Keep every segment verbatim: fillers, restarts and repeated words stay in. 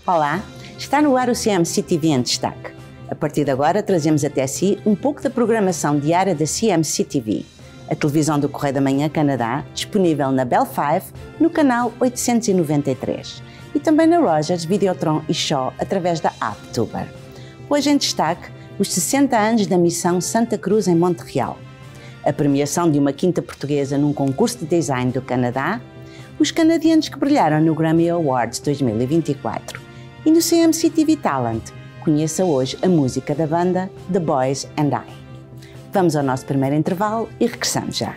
Olá, está no ar o C M C T V em destaque. A partir de agora trazemos até si um pouco da programação diária da C M C T V, a televisão do Correio da Manhã Canadá, disponível na Bell cinco, no canal oitocentos e noventa e três, e também na Rogers, Videotron e Shaw, através da app Tuber. Hoje em destaque, os sessenta anos da Missão Santa Cruz em Montreal, a premiação de uma quinta portuguesa num concurso de design do Canadá, os canadianos que brilharam no Grammy Awards dois mil e vinte e quatro e no C M C T V Talent. Conheça hoje a música da banda The Boys and I. Vamos ao nosso primeiro intervalo e regressamos já.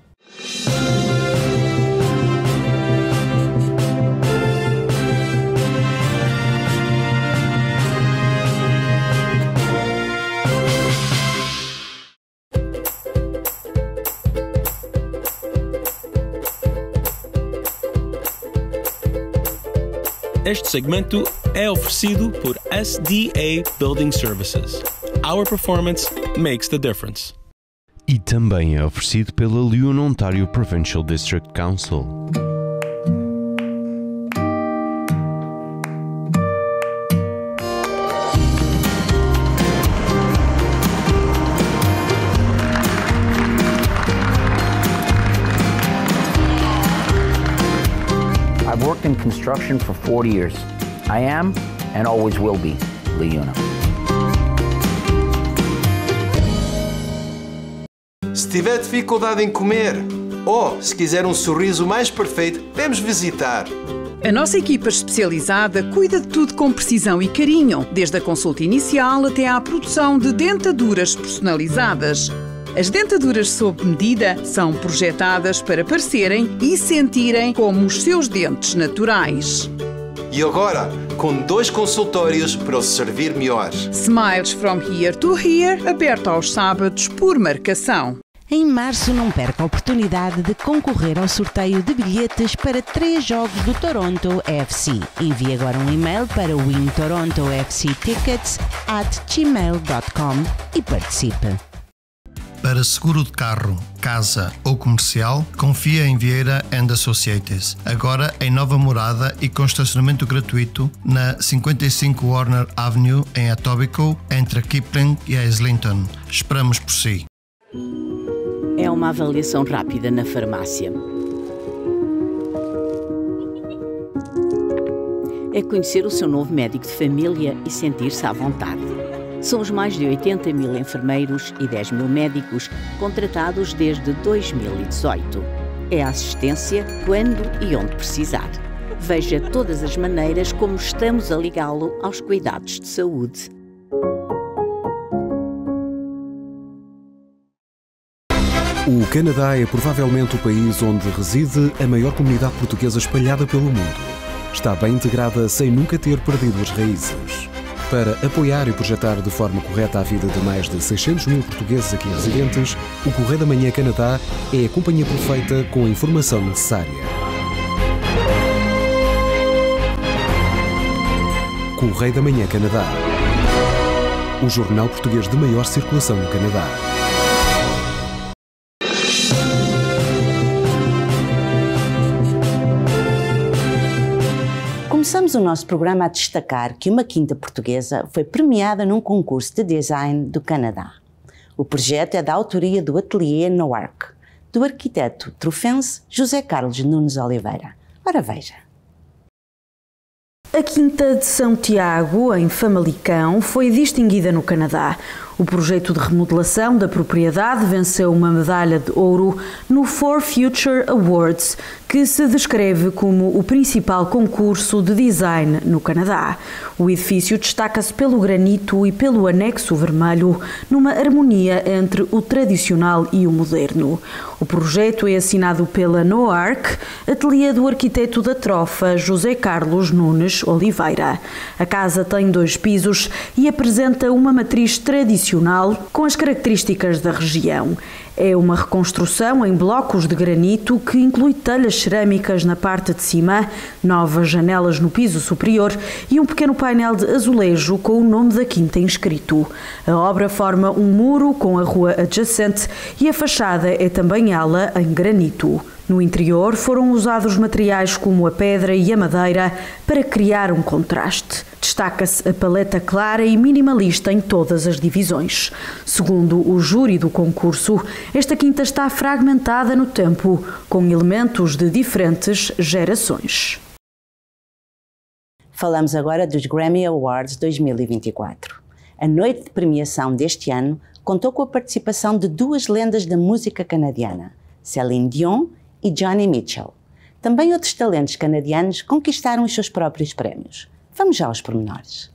Este segmento é oferecido por S D A Building Services. Our performance makes the difference. E também é oferecido pela Lyon Ontario Provincial District Council. I've worked in construction for forty years. I am, and always will be, LiUNA. Se tiver dificuldade em comer, ou se quiser um sorriso mais perfeito, vamos visitar. A nossa equipa especializada cuida de tudo com precisão e carinho, desde a consulta inicial até à produção de dentaduras personalizadas. As dentaduras sob medida são projetadas para parecerem e sentirem como os seus dentes naturais. E agora, com dois consultórios para o servir melhor. Smiles from here to here, aberto aos sábados por marcação. Em março, não perca a oportunidade de concorrer ao sorteio de bilhetes para três jogos do Toronto F C. Envie agora um e-mail para win toronto f c tickets at gmail dot com e participe. Para seguro de carro, casa ou comercial, confia em Vieira and Associates. Agora em nova morada e com estacionamento gratuito na cinquenta e cinco Warner Avenue, em Etobicoke, entre a Kipling e a Islington. Esperamos por si. É uma avaliação rápida na farmácia. É conhecer o seu novo médico de família e sentir-se à vontade. São os mais de oitenta mil enfermeiros e dez mil médicos contratados desde dois mil e dezoito. É assistência quando e onde precisar. Veja todas as maneiras como estamos a ligá-lo aos cuidados de saúde. O Canadá é provavelmente o país onde reside a maior comunidade portuguesa espalhada pelo mundo. Está bem integrada sem nunca ter perdido as raízes. Para apoiar e projetar de forma correta a vida de mais de seiscentos mil portugueses aqui residentes, o Correio da Manhã Canadá é a companhia perfeita com a informação necessária. Correio da Manhã Canadá, o jornal português de maior circulação no Canadá. Começamos o nosso programa a destacar que uma quinta portuguesa foi premiada num concurso de design do Canadá. O projeto é da autoria do Atelier Noark, do arquiteto trufense José Carlos Nunes Oliveira. Ora veja. A Quinta de São Tiago, em Famalicão, foi distinguida no Canadá. O projeto de remodelação da propriedade venceu uma medalha de ouro no For Future Awards, que se descreve como o principal concurso de design no Canadá. O edifício destaca-se pelo granito e pelo anexo vermelho, numa harmonia entre o tradicional e o moderno. O projeto é assinado pela Noark, ateliê do arquiteto da Trofa, José Carlos Nunes Oliveira. A casa tem dois pisos e apresenta uma matriz tradicional com as características da região. É uma reconstrução em blocos de granito que inclui telhas cerâmicas na parte de cima, novas janelas no piso superior e um pequeno painel de azulejo com o nome da quinta inscrito. A obra forma um muro com a rua adjacente e a fachada é também ela em granito. No interior foram usados materiais como a pedra e a madeira para criar um contraste. Destaca-se a paleta clara e minimalista em todas as divisões. Segundo o júri do concurso, esta quinta está fragmentada no tempo, com elementos de diferentes gerações. Falamos agora dos Grammy Awards dois mil e vinte e quatro. A noite de premiação deste ano contou com a participação de duas lendas da música canadiana, Celine Dion e Johnny Mitchell. Também outros talentos canadianos conquistaram os seus próprios prémios. Vamos já aos pormenores.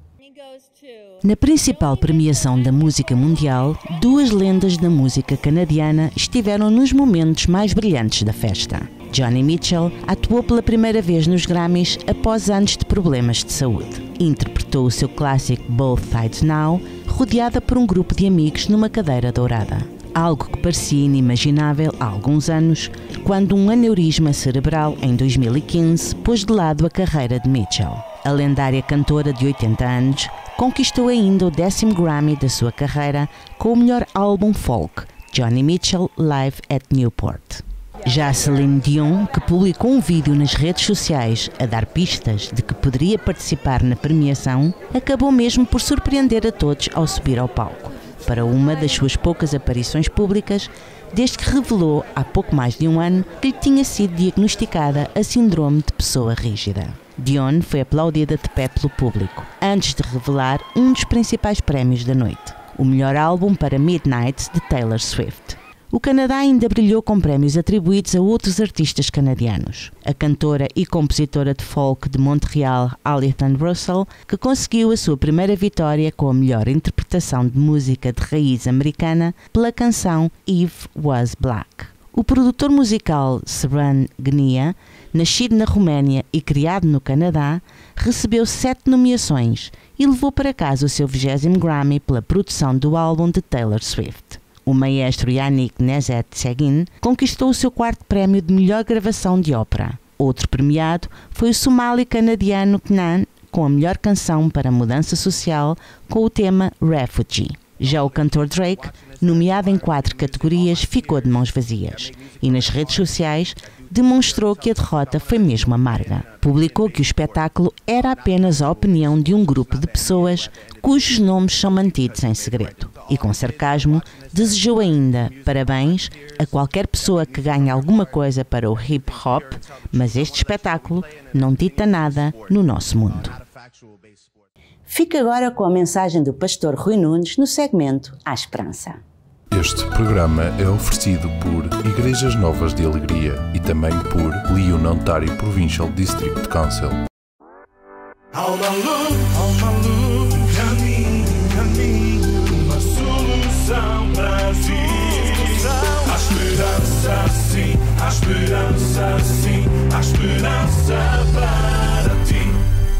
Na principal premiação da música mundial, duas lendas da música canadiana estiveram nos momentos mais brilhantes da festa. Johnny Mitchell atuou pela primeira vez nos Grammys após anos de problemas de saúde. Interpretou o seu clássico Both Sides Now, rodeada por um grupo de amigos numa cadeira dourada. Algo que parecia inimaginável há alguns anos, quando um aneurisma cerebral em dois mil e quinze pôs de lado a carreira de Mitchell. A lendária cantora de oitenta anos conquistou ainda o décimo Grammy da sua carreira com o melhor álbum folk, Johnny Mitchell Live at Newport. Já Celine Dion, que publicou um vídeo nas redes sociais a dar pistas de que poderia participar na premiação, acabou mesmo por surpreender a todos ao subir ao palco, para uma das suas poucas aparições públicas, desde que revelou há pouco mais de um ano que lhe tinha sido diagnosticada a síndrome de pessoa rígida. Dion foi aplaudida de pé pelo público, antes de revelar um dos principais prémios da noite, o melhor álbum para Midnight de Taylor Swift. O Canadá ainda brilhou com prémios atribuídos a outros artistas canadianos. A cantora e compositora de folk de Montreal, Alison Russell, que conseguiu a sua primeira vitória com a melhor interpretação de música de raiz americana pela canção Eve Was Black. O produtor musical Seren Gnia, nascido na Roménia e criado no Canadá, recebeu sete nomeações e levou para casa o seu vigésimo Grammy pela produção do álbum de Taylor Swift. O maestro Yannick Nézet-Séguin conquistou o seu quarto prémio de melhor gravação de ópera. Outro premiado foi o somali-canadiano Knan, com a melhor canção para a mudança social com o tema Refugee. Já o cantor Drake, nomeado em quatro categorias, ficou de mãos vazias e nas redes sociais demonstrou que a derrota foi mesmo amarga. Publicou que o espetáculo era apenas a opinião de um grupo de pessoas cujos nomes são mantidos em segredo. E com sarcasmo, desejou ainda parabéns a qualquer pessoa que ganhe alguma coisa para o hip-hop, mas este espetáculo não dita nada no nosso mundo. Fica agora com a mensagem do pastor Rui Nunes no segmento À Esperança. Este programa é oferecido por Igrejas Novas de Alegria e também por Lyon Ontario Provincial District Council. Há uma luz, há uma luz, caminho, caminho, uma solução para ti. Há esperança sim, há esperança sim, há esperança para ti.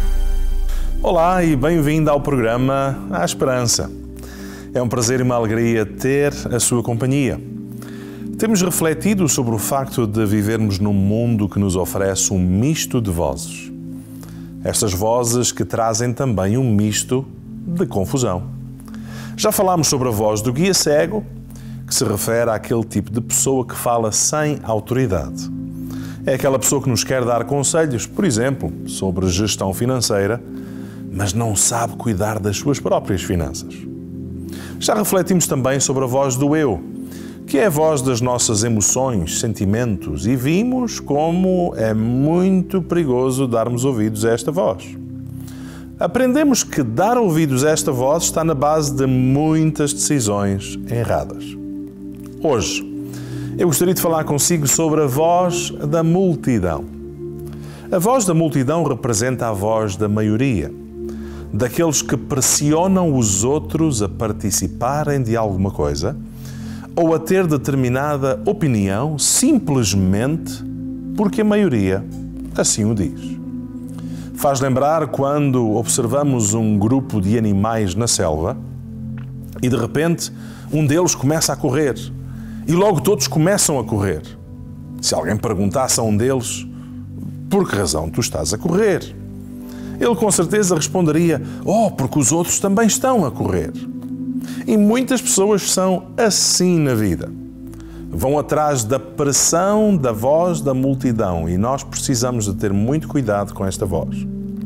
Olá e bem-vindo ao programa À Esperança. É um prazer e uma alegria ter a sua companhia. Temos refletido sobre o facto de vivermos num mundo que nos oferece um misto de vozes. Estas vozes que trazem também um misto de confusão. Já falámos sobre a voz do guia cego, que se refere àquele tipo de pessoa que fala sem autoridade. É aquela pessoa que nos quer dar conselhos, por exemplo, sobre gestão financeira, mas não sabe cuidar das suas próprias finanças. Já refletimos também sobre a voz do eu, que é a voz das nossas emoções, sentimentos, e vimos como é muito perigoso darmos ouvidos a esta voz. Aprendemos que dar ouvidos a esta voz está na base de muitas decisões erradas. Hoje, eu gostaria de falar consigo sobre a voz da multidão. A voz da multidão representa a voz da maioria, daqueles que pressionam os outros a participarem de alguma coisa ou a ter determinada opinião simplesmente porque a maioria assim o diz. Faz lembrar quando observamos um grupo de animais na selva e de repente um deles começa a correr e logo todos começam a correr. Se alguém perguntasse a um deles: por que razão tu estás a correr? Ele com certeza responderia: oh, porque os outros também estão a correr. E muitas pessoas são assim na vida. Vão atrás da pressão da voz da multidão e nós precisamos de ter muito cuidado com esta voz.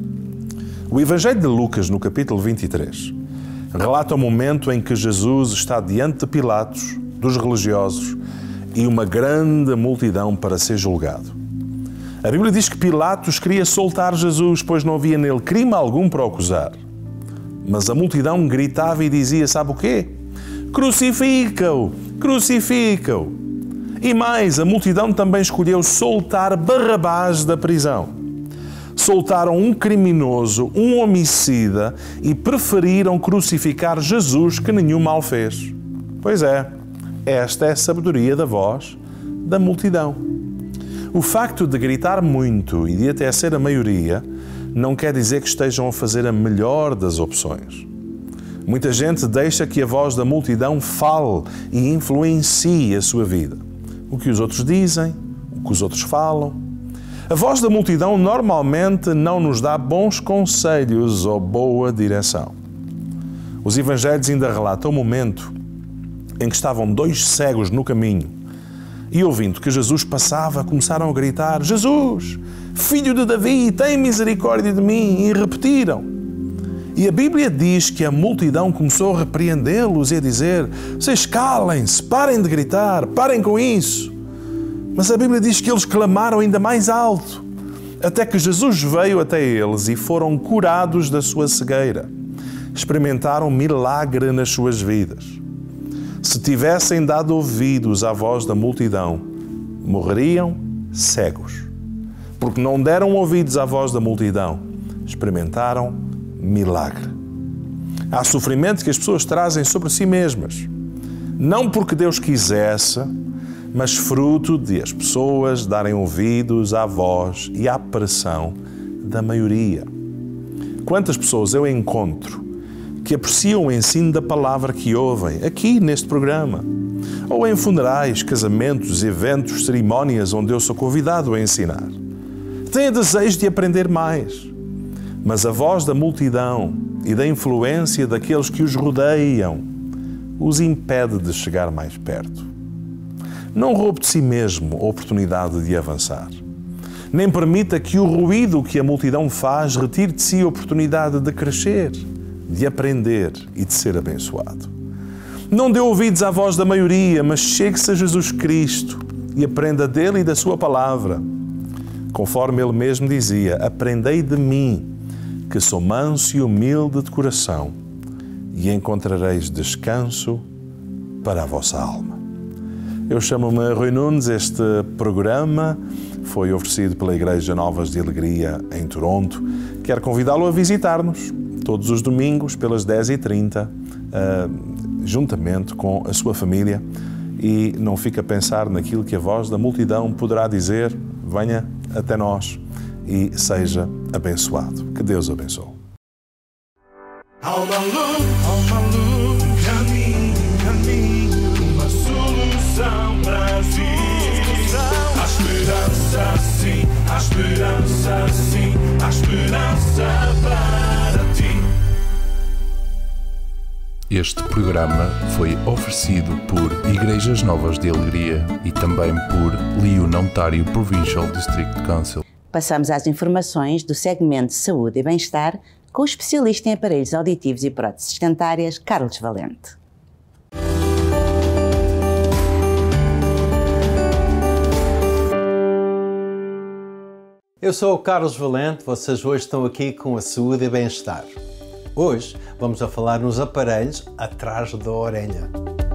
O Evangelho de Lucas, no capítulo vinte e três, relata o momento em que Jesus está diante de Pilatos, dos religiosos e uma grande multidão para ser julgado. A Bíblia diz que Pilatos queria soltar Jesus, pois não havia nele crime algum para o acusar. Mas a multidão gritava e dizia, sabe o quê? Crucifica-o! Crucifica-o! E mais, a multidão também escolheu soltar Barrabás da prisão. Soltaram um criminoso, um homicida e preferiram crucificar Jesus, que nenhum mal fez. Pois é, esta é a sabedoria da voz da multidão. O facto de gritar muito e de até ser a maioria não quer dizer que estejam a fazer a melhor das opções. Muita gente deixa que a voz da multidão fale e influencie a sua vida. O que os outros dizem, o que os outros falam. A voz da multidão normalmente não nos dá bons conselhos ou boa direção. Os evangelhos ainda relatam o momento em que estavam dois cegos no caminho e, ouvindo que Jesus passava, começaram a gritar, Jesus, filho de Davi, tem misericórdia de mim, e repetiram. E a Bíblia diz que a multidão começou a repreendê-los e a dizer, vocês calem-se, parem de gritar, parem com isso. Mas a Bíblia diz que eles clamaram ainda mais alto, até que Jesus veio até eles e foram curados da sua cegueira. Experimentaram milagre nas suas vidas. Se tivessem dado ouvidos à voz da multidão, morreriam cegos. Porque não deram ouvidos à voz da multidão, experimentaram milagre. Há sofrimento que as pessoas trazem sobre si mesmas, não porque Deus quisesse, mas fruto de as pessoas darem ouvidos à voz e à pressão da maioria. Quantas pessoas eu encontro que apreciam o ensino da palavra que ouvem aqui neste programa, ou em funerais, casamentos, eventos, cerimónias onde eu sou convidado a ensinar. Têm desejo de aprender mais, mas a voz da multidão e da influência daqueles que os rodeiam os impede de chegar mais perto. Não roube de si mesmo a oportunidade de avançar. Nem permita que o ruído que a multidão faz retire de si a oportunidade de crescer, de aprender e de ser abençoado. Não dê ouvidos à voz da maioria, mas chegue-se a Jesus Cristo e aprenda dele e da sua palavra. Conforme ele mesmo dizia, aprendei de mim, que sou manso e humilde de coração, e encontrareis descanso para a vossa alma. Eu chamo-me Rui Nunes, este programa foi oferecido pela Igreja Novas de Alegria em Toronto. Quero convidá-lo a visitar-nos todos os domingos pelas dez e trinta, uh, juntamente com a sua família, e não fique a pensar naquilo que a voz da multidão poderá dizer. Venha até nós e seja abençoado. Que Deus o abençoe. Há uma luz, há uma luz, um caminho, um caminho, uma solução para ti. Há esperança sim, há esperança sim, há esperança para ti. Este programa foi oferecido por Igrejas Novas de Alegria e também por Lyon Ontario Provincial District Council. Passamos às informações do segmento Saúde e Bem-Estar com o especialista em aparelhos auditivos e próteses dentárias, Carlos Valente. Eu sou o Carlos Valente, vocês hoje estão aqui com a Saúde e Bem-Estar. Hoje vamos a falar nos aparelhos atrás da orelha.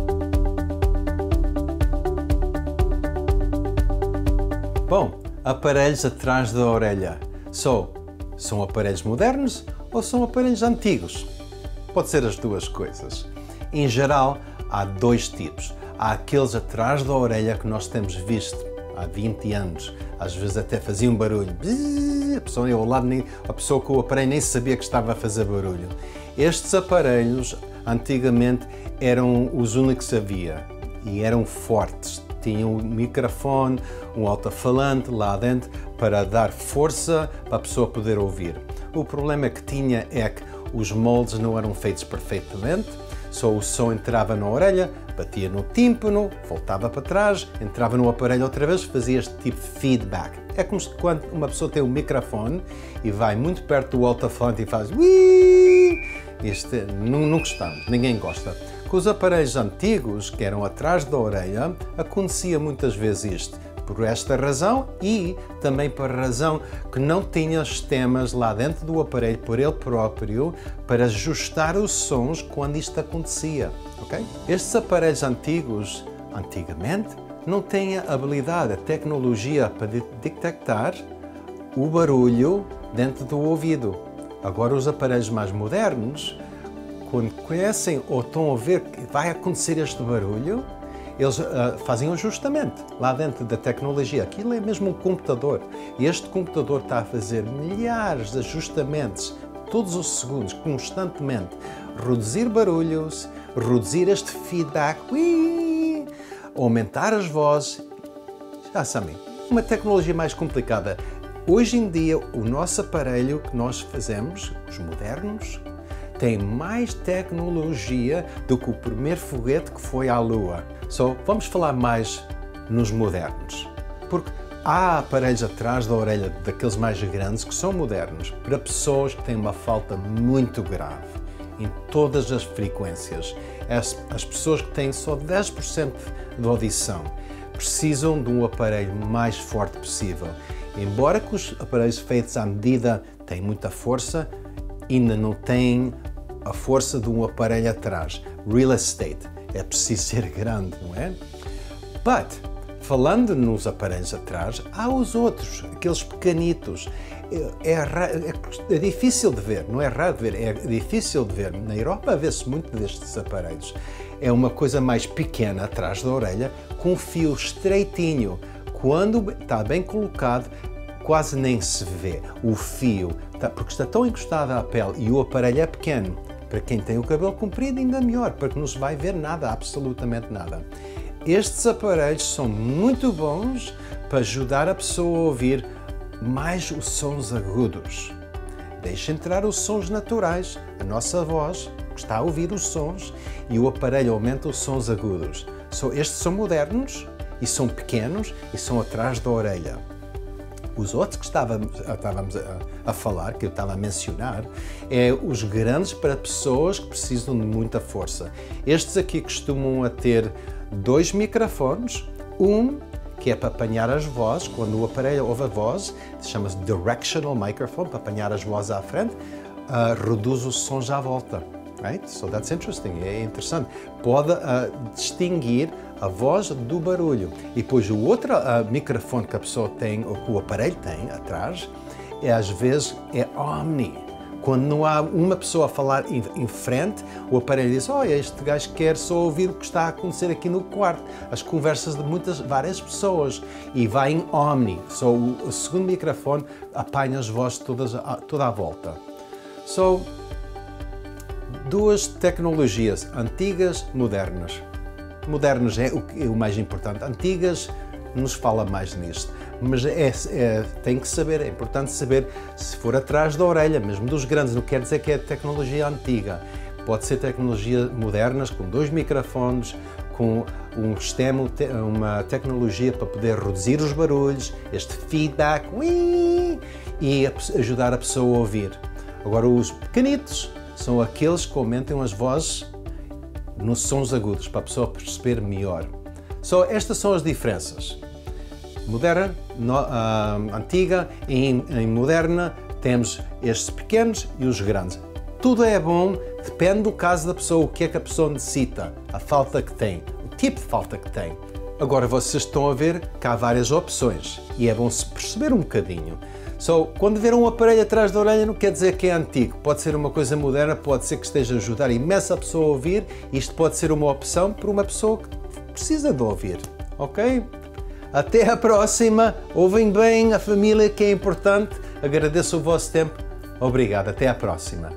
Bom, aparelhos atrás da orelha. Só são aparelhos modernos ou são aparelhos antigos? Pode ser as duas coisas. Em geral, há dois tipos. Há aqueles atrás da orelha que nós temos visto há vinte anos. Às vezes até faziam barulho. A pessoa, ao lado, nem, a pessoa com o aparelho nem sabia que estava a fazer barulho. Estes aparelhos, antigamente, eram os únicos que havia e eram fortes. Tinham um microfone, um alto-falante lá dentro para dar força para a pessoa poder ouvir. O problema que tinha é que os moldes não eram feitos perfeitamente, Só o som entrava na orelha, batia no tímpano, voltava para trás, entrava no aparelho outra vez, fazia este tipo de feedback. É como se quando uma pessoa tem um microfone e vai muito perto do alto-falante e faz Wii! Isto não, não gostamos, ninguém gosta. Com os aparelhos antigos, que eram atrás da orelha, acontecia muitas vezes isto. Por esta razão e também por razão que não tinha sistemas lá dentro do aparelho por ele próprio para ajustar os sons quando isto acontecia, ok? Estes aparelhos antigos, antigamente, não tinham a habilidade, a tecnologia para de detectar o barulho dentro do ouvido. Agora os aparelhos mais modernos, quando conhecem ou estão a ver que vai acontecer este barulho, eles uh, fazem um ajustamento lá dentro da tecnologia. Aquilo é mesmo um computador. E este computador está a fazer milhares de ajustamentos todos os segundos, constantemente. Reduzir barulhos, reduzir este feedback, ui, aumentar as vozes. Já sabem, uma tecnologia mais complicada. Hoje em dia, o nosso aparelho que nós fazemos, os modernos, tem mais tecnologia do que o primeiro foguete que foi à Lua. Só vamos falar mais nos modernos, porque há aparelhos atrás da orelha daqueles mais grandes que são modernos para pessoas que têm uma falta muito grave em todas as frequências. As, as pessoas que têm só dez por cento de audição precisam de um aparelho mais forte possível. Embora que os aparelhos feitos à medida têm muita força, ainda não têm a força de um aparelho atrás. Real estate. É preciso ser grande, não é? But, falando nos aparelhos atrás, há os outros, aqueles pequenitos. É, é, é difícil de ver, não é raro de ver, é difícil de ver. Na Europa vê-se muito destes aparelhos. É uma coisa mais pequena atrás da orelha, com um fio estreitinho. Quando está bem colocado, quase nem se vê o fio, tá, porque está tão encostado à pele e o aparelho é pequeno. Para quem tem o cabelo comprido, ainda melhor, porque não se vai ver nada, absolutamente nada. Estes aparelhos são muito bons para ajudar a pessoa a ouvir mais os sons agudos. Deixa entrar os sons naturais, a nossa voz, que está a ouvir os sons, e o aparelho aumenta os sons agudos. So, estes são modernos, e são pequenos, e são atrás da orelha. Os outros que estávamos, estávamos a, a falar, que eu estava a mencionar, é os grandes para pessoas que precisam de muita força. Estes aqui costumam a ter dois microfones, um que é para apanhar as vozes, quando o aparelho ouve a voz, chama-se directional microphone, para apanhar as vozes à frente, uh, reduz os sons à volta. Right? So that's interesting, é interessante. Pode uh, distinguir a voz do barulho. E depois o outro uh, microfone que a pessoa tem, ou que o aparelho tem atrás, é, às vezes é omni. Quando não há uma pessoa a falar em, em frente, o aparelho diz, olha, este gajo quer só ouvir o que está a acontecer aqui no quarto. As conversas de muitas, várias pessoas. E vai em omni. So, o, o segundo microfone apanha as vozes todas, a, toda à volta. So, duas tecnologias, antigas, modernas. Modernas é o, é o mais importante. Antigas, nos fala mais nisto. Mas é, é, tem que saber, é importante saber se for atrás da orelha, mesmo dos grandes, não quer dizer que é tecnologia antiga. Pode ser tecnologia modernas, com dois microfones, com um sistema, uma tecnologia para poder reduzir os barulhos, este feedback, ui, e ajudar a pessoa a ouvir. Agora, os pequenitos são aqueles que aumentam as vozes nos sons agudos, para a pessoa perceber melhor. Só estas são as diferenças. Moderna, no, uh, antiga, e em, em moderna temos estes pequenos e os grandes. Tudo é bom, depende do caso da pessoa, o que é que a pessoa necessita, a falta que tem, o tipo de falta que tem. Agora vocês estão a ver que há várias opções e é bom se perceber um bocadinho. So, quando ver um aparelho atrás da orelha não quer dizer que é antigo, pode ser uma coisa moderna, pode ser que esteja a ajudar imenso a pessoa a ouvir, isto pode ser uma opção para uma pessoa que precisa de ouvir, ok? Até a próxima, ouvem bem a família que é importante, agradeço o vosso tempo, obrigado, até à próxima.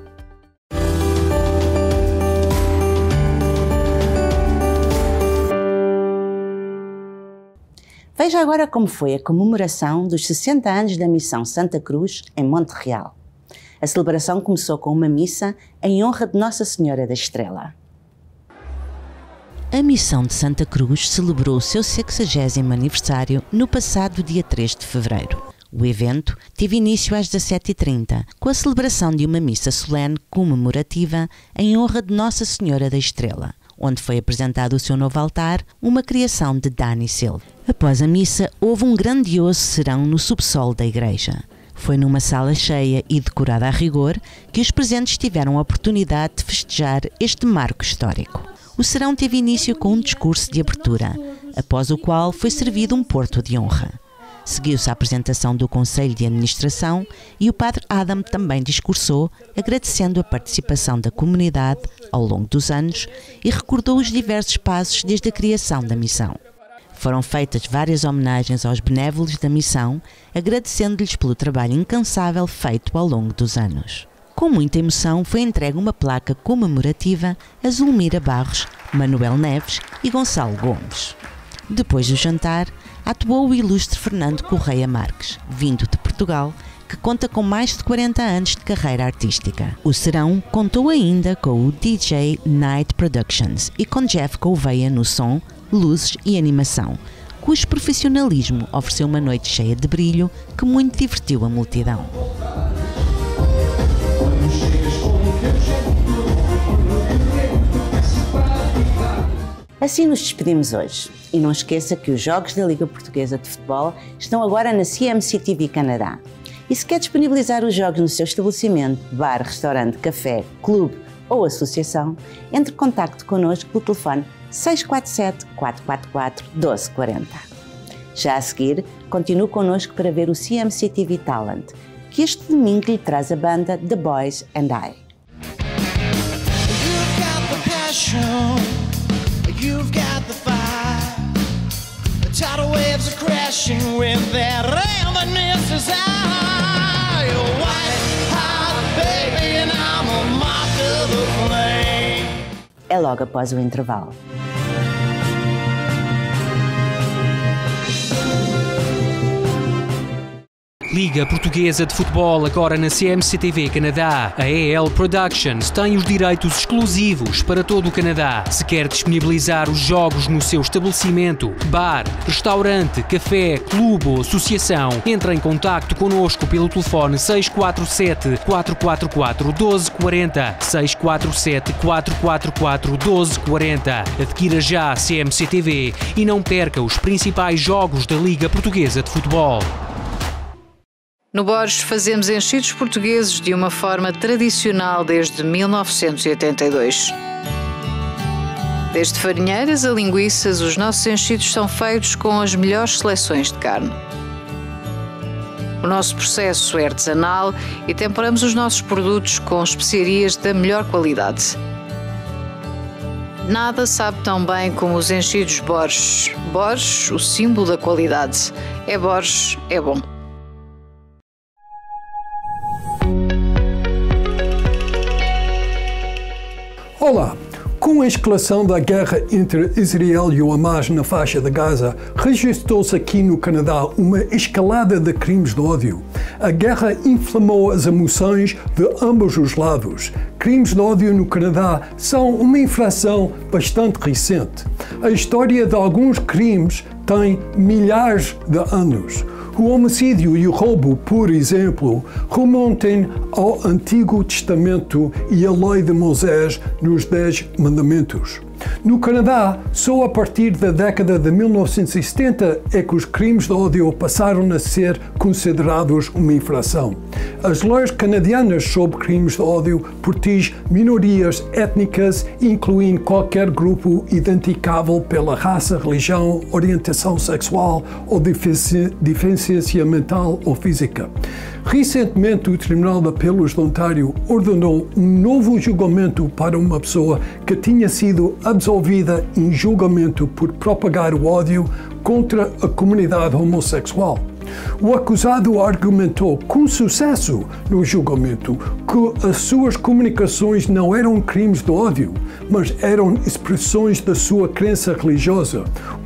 Veja agora como foi a comemoração dos sessenta anos da Missão Santa Cruz em Monte Real. A celebração começou com uma missa em honra de Nossa Senhora da Estrela. A Missão de Santa Cruz celebrou o seu sexagésimo aniversário no passado dia três de fevereiro. O evento teve início às dezassete e trinta, com a celebração de uma missa solene comemorativa em honra de Nossa Senhora da Estrela, onde foi apresentado o seu novo altar, uma criação de Dani Silva. Após a missa, houve um grandioso serão no subsolo da igreja. Foi numa sala cheia e decorada a rigor que os presentes tiveram a oportunidade de festejar este marco histórico. O serão teve início com um discurso de abertura, após o qual foi servido um porto de honra. Seguiu-se a apresentação do Conselho de Administração e o Padre Adam também discursou, agradecendo a participação da comunidade ao longo dos anos e recordou os diversos passos desde a criação da missão. Foram feitas várias homenagens aos benévolos da missão, agradecendo-lhes pelo trabalho incansável feito ao longo dos anos. Com muita emoção foi entregue uma placa comemorativa a Zulmira Barros, Manuel Neves e Gonçalo Gomes. Depois do jantar, atuou o ilustre Fernando Correia Marques, vindo de Portugal, que conta com mais de quarenta anos de carreira artística. O serão contou ainda com o D J Night Productions e com Jeff Gouveia no som, luzes e animação, cujo profissionalismo ofereceu uma noite cheia de brilho que muito divertiu a multidão. Assim nos despedimos hoje. E não esqueça que os jogos da Liga Portuguesa de Futebol estão agora na C M C T V Canadá. E se quer disponibilizar os jogos no seu estabelecimento, bar, restaurante, café, clube ou associação, entre em contacto connosco pelo telefone seis quatro sete, quatro quatro quatro, um dois quatro zero. Já a seguir, continue connosco para ver o C M C T V Talent, que este domingo lhe traz a banda The Boys and I. You've got the fire. The tidal waves are crashing with that ravenous desire. You're white hot, baby, and I'm a moth to the flame. É logo após o intervalo. Liga Portuguesa de Futebol agora na C M C T V Canadá. A E L Productions tem os direitos exclusivos para todo o Canadá. Se quer disponibilizar os jogos no seu estabelecimento, bar, restaurante, café, clube ou associação, entre em contacto connosco pelo telefone seis quatro sete, quatro quatro quatro, um dois quatro zero, seis quatro sete, quatro quatro quatro, um dois quatro zero. Adquira já a C M C T V e não perca os principais jogos da Liga Portuguesa de Futebol. No Borges fazemos enchidos portugueses de uma forma tradicional desde mil novecentos e oitenta e dois. Desde farinheiras a linguiças, os nossos enchidos são feitos com as melhores seleções de carne. O nosso processo é artesanal e temperamos os nossos produtos com especiarias da melhor qualidade. Nada sabe tão bem como os enchidos Borges. Borges, o símbolo da qualidade. É Borges, é bom. Olá! Com a escalação da guerra entre Israel e o Hamas na faixa de Gaza, registrou-se aqui no Canadá uma escalada de crimes de ódio. A guerra inflamou as emoções de ambos os lados. Crimes de ódio no Canadá são uma infração bastante recente. A história de alguns crimes tem milhares de anos. O homicídio e o roubo, por exemplo, remontam ao Antigo Testamento e à Lei de Moisés nos Dez Mandamentos. No Canadá, só a partir da década de mil novecentos e setenta é que os crimes de ódio passaram a ser considerados uma infração. As leis canadianas sobre crimes de ódio protegem minorias étnicas, incluindo qualquer grupo identificável pela raça, religião, orientação sexual ou deficiência mental ou física. Recentemente, o Tribunal de Apelos de Ontário ordenou um novo julgamento para uma pessoa que tinha sido absolvida em julgamento por propagar o ódio contra a comunidade homossexual. O acusado argumentou com sucesso no julgamento que as suas comunicações não eram crimes de ódio, mas eram expressões da sua crença religiosa.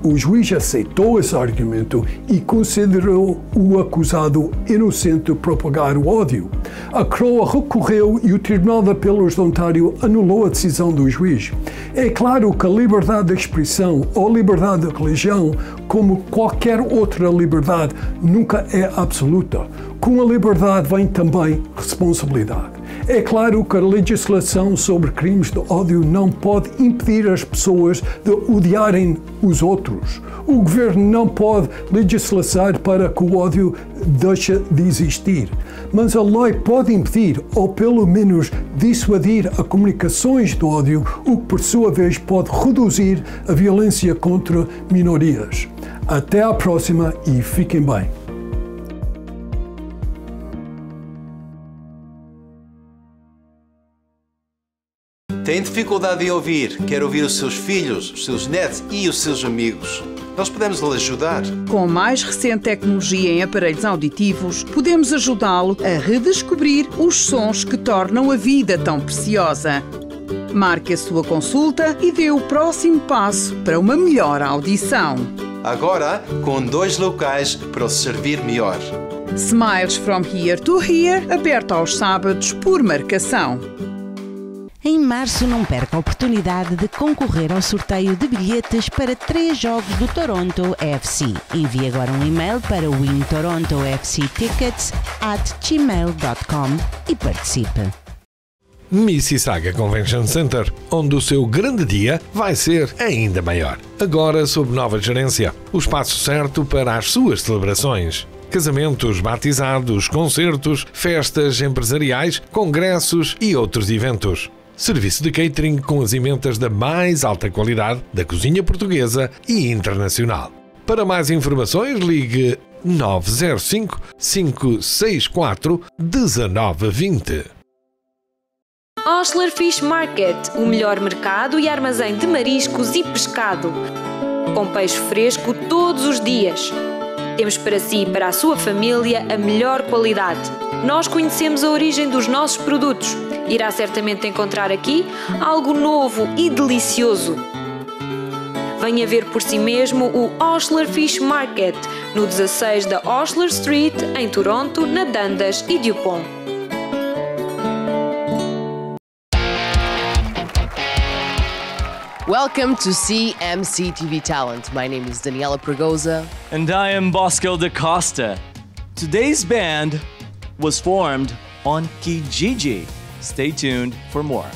o juiz aceitou esse argumento e considerou o acusado inocente de propagar o ódio. A coroa recorreu e o Tribunal de Apelos de Ontário anulou a decisão do juiz. É claro que a liberdade de expressão ou liberdade de religião, como qualquer outra liberdade, nunca é absoluta. Com a liberdade vem também responsabilidade. É claro que a legislação sobre crimes de ódio não pode impedir as pessoas de odiarem os outros. O governo não pode legislar para que o ódio deixe de existir. Mas a lei pode impedir, ou pelo menos dissuadir, a comunicações de ódio, o que por sua vez pode reduzir a violência contra minorias. Até à próxima e fiquem bem. Tem dificuldade em ouvir? Quer ouvir os seus filhos, os seus netos e os seus amigos? Nós podemos lhe ajudar. Com a mais recente tecnologia em aparelhos auditivos, podemos ajudá-lo a redescobrir os sons que tornam a vida tão preciosa. Marque a sua consulta e dê o próximo passo para uma melhor audição. Agora, com dois locais para o servir melhor. Smiles from Here to Here, aberto aos sábados por marcação. Em março, não perca a oportunidade de concorrer ao sorteio de bilhetes para três jogos do Toronto F C. Envie agora um e-mail para win toronto f c tickets at gmail dot com e participe. Mississauga Convention Center, onde o seu grande dia vai ser ainda maior. Agora sob nova gerência, o espaço certo para as suas celebrações. Casamentos, batizados, concertos, festas empresariais, congressos e outros eventos. Serviço de catering com as emendas da mais alta qualidade da cozinha portuguesa e internacional. Para mais informações, ligue nove zero cinco, cinco seis quatro, um nove dois zero. Osler Fish Market, o melhor mercado e armazém de mariscos e pescado. Com peixe fresco todos os dias. Temos para si e para a sua família a melhor qualidade. Nós conhecemos a origem dos nossos produtos. Irá certamente encontrar aqui algo novo e delicioso. Venha ver por si mesmo o Osler Fish Market, no dezasseis da Osler Street, em Toronto, na Dundas e Dupont. Welcome to C M C T V Talent. My name is Daniela Pregoza. And I am Bosco da Costa. Today's band was formed on Kijiji. Stay tuned for more.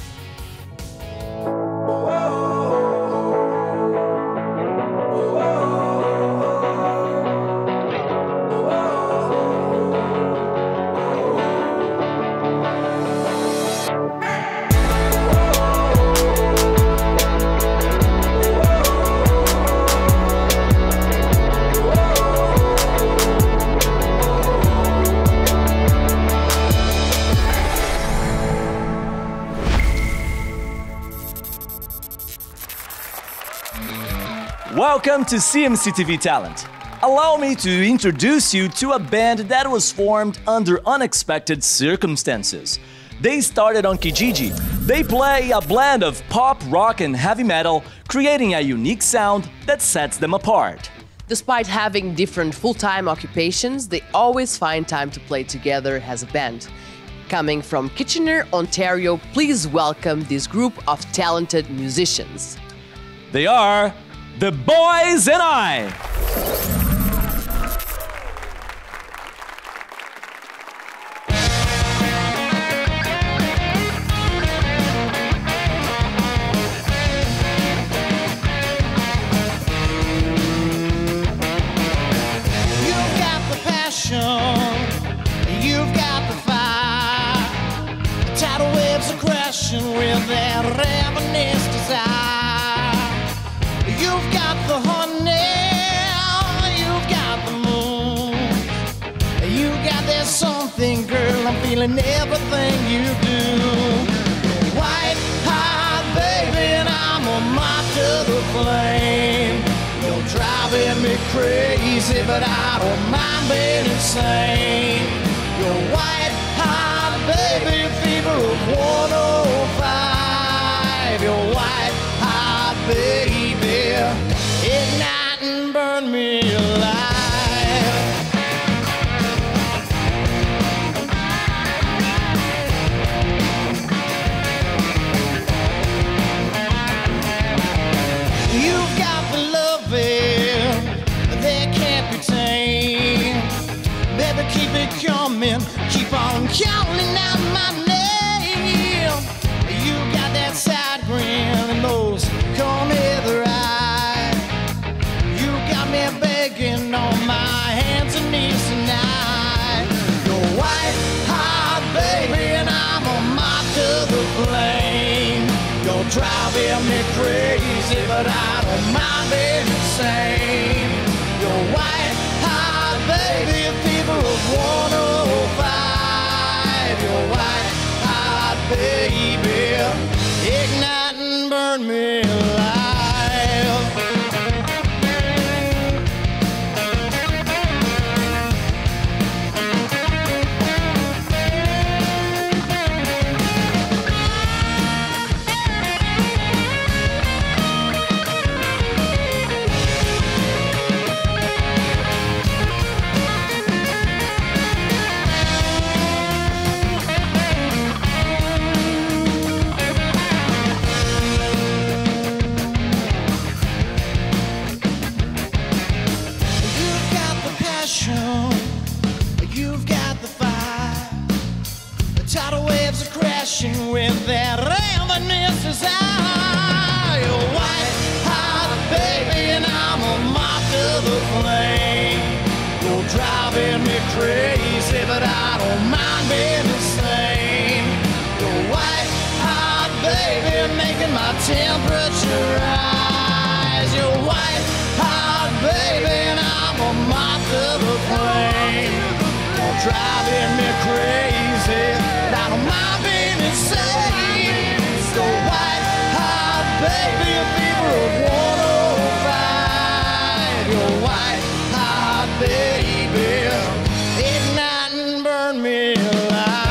Welcome to C M C T V Talent. Allow me to introduce you to a band that was formed under unexpected circumstances. They started on Kijiji. They play a blend of pop, rock, and heavy metal, creating a unique sound that sets them apart. Despite having different full-time occupations, they always find time to play together as a band. Coming from Kitchener, Ontario, please welcome this group of talented musicians. They are The Boys and I. You've got the passion, you've got the fire. The tidal waves are crashing with that ravenous desire. You've got the honey, you've got the moon. You got that something, girl, I'm feeling everything you do. White hot, baby, and I'm a moth to the flame. You're driving me crazy, but I don't mind being insane. You're white hot, baby, fever of one oh five. You're white hot, baby, igniting men keep on calling out my name. You got that side grin and those corn heather eyes. You got me begging on my hands and knees tonight. You're white hot, baby, and I'm a moth to the flame. You're driving me crazy, but I don't mind being insane. You're white hot, baby, fever of one oh five. You're white hot, baby, ignite and burn me alive. You've got the fire. The tidal waves are crashing with that ravenous desire. You're white hot, baby, and I'm a moth to the flame. You're driving me crazy, but I don't mind being insane. You're white hot, baby, making my temperature rise. You're white hot, baby, and I'm a moth to the flame. You're driving me crazy, but I don't mind being insane. You're white hot, baby, a fever of one oh five. You're white hot, baby, ignite and burn me alive.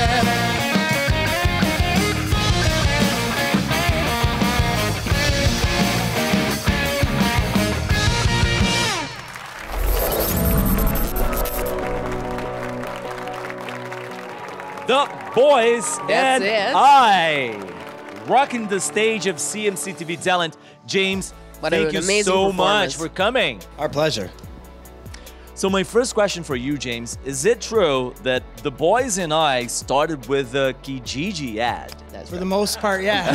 The Boys That's and it. I, rocking the stage of C M C T V Talent. James, What thank an you amazing so performance. much for coming. Our pleasure. So my first question for you, James, is it true that The Boys and I started with a Kijiji ad? For the most part, yeah.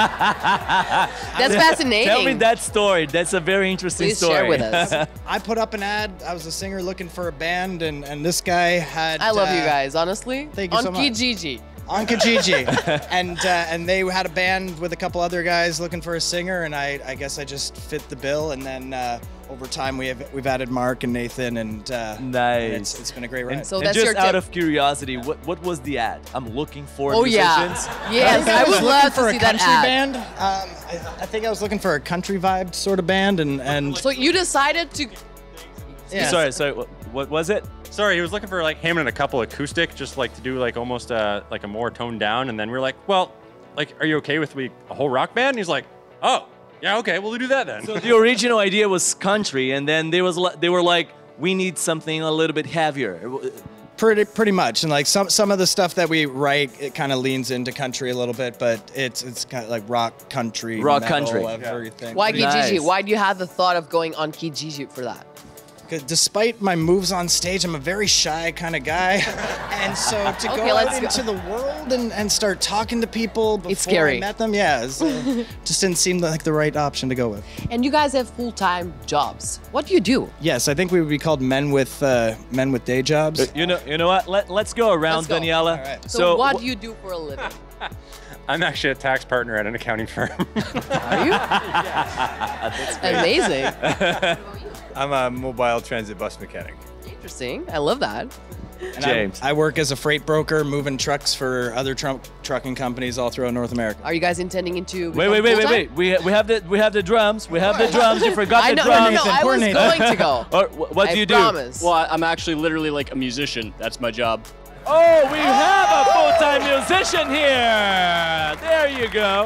That's fascinating. Tell me that story. That's a very interesting Please story. share with us. I put up an ad. I was a singer looking for a band, and, and this guy had. I love uh, you guys, honestly. Thank you On so much. Kijiji. On Kijiji, and uh, and they had a band with a couple other guys looking for a singer, and I I guess I just fit the bill, and then uh, over time we have we've added Mark and Nathan, and uh, Nice. and it's, it's been a great ride. And, and just out of curiosity, what what was the ad? I'm looking for Oh, yeah. musicians. Yes, I would was love looking to for see a that country ad. band. Um, I, I think I was looking for a country vibe sort of band, and and So you decided to. Yeah. Sorry, sorry. What, what was it? Sorry, he was looking for like him and a couple acoustic, just like to do like almost uh like a more toned down. And then we are like, well, like, are you okay with we a whole rock band? And he's like, oh, yeah, okay, we'll do that then. So the original idea was country, and then there was li- they were like, we need something a little bit heavier. Pretty, pretty much, and like some some of the stuff that we write, it kind of leans into country a little bit, but it's it's kind of like rock country, Rock metal, country. everything. Why Pretty Kijiji? nice. Why do you have the thought of going on Kijiji for that? 'Cause despite my moves on stage, I'm a very shy kind of guy, and so to Okay, go let's out go. into the world and, and start talking to people before scary. I met them, yeah, it's, uh, just didn't seem like the right option to go with. And you guys have full-time jobs. What do you do? Yes, I think we would be called men with uh, men with day jobs. You know, you know what? Let Let's go around, Let's go. Daniela. All right. So, what wh- do you do for a living? I'm actually a tax partner at an accounting firm. Are you? That's great. Amazing. I'm a mobile transit bus mechanic. Interesting. I love that. And I, I work as a freight broker, moving trucks for other tru- trucking companies all throughout North America. Are you guys intending into? Wait, wait, wait, wait, full-time? wait. We we have the we have the drums. We have the drums. You forgot I the know, no, drums. no, no, I was going to go. Or wh- what I do you do? promise. Well, I- I'm actually literally like a musician. That's my job. Oh, we have a full-time musician here. There you go.